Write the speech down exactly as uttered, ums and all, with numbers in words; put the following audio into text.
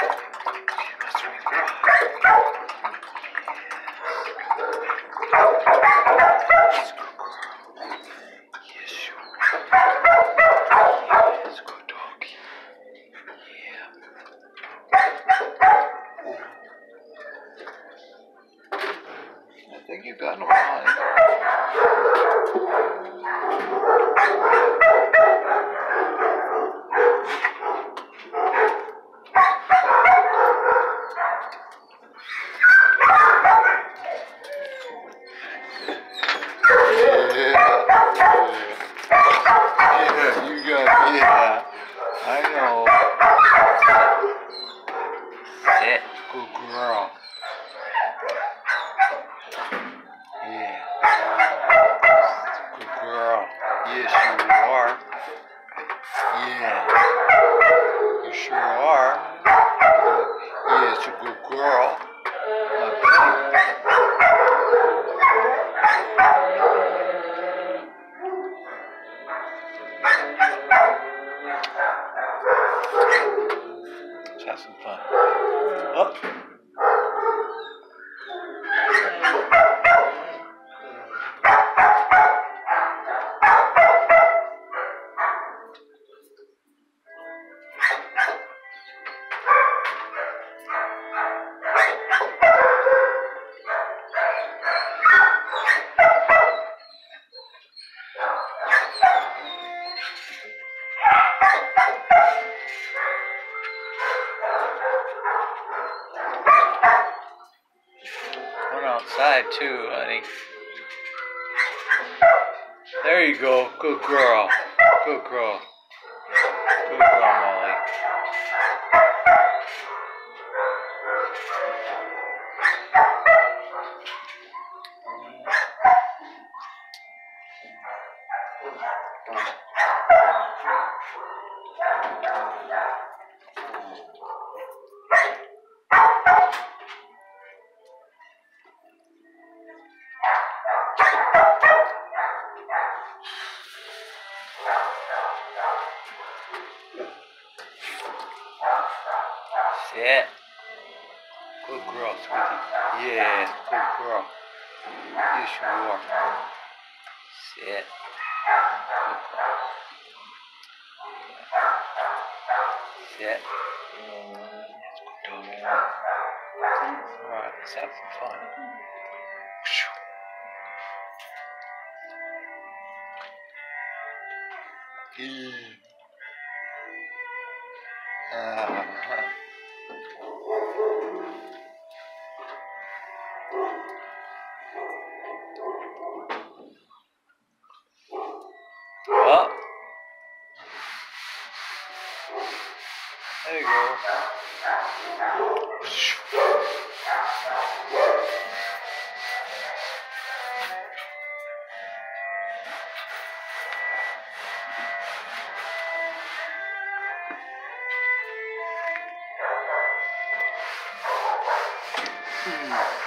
I think you got him, honey. Yeah, you got, yeah, I know. Sit, good girl. Yeah, good girl. Yes, you are. Yeah, you sure are. Yes, a good girl. My baby. Let's have some fun. Up. One outside too, honey. There you go. Good girl. Good girl. Good girl, Molly. Sit. Good girl, sweetie. Yeah, good girl. Yes, you are. Sit. Good girl. Sit. That's good doggy. Alright, let's have some fun. Yeah. Uh-huh. Well, there you go. Hmm.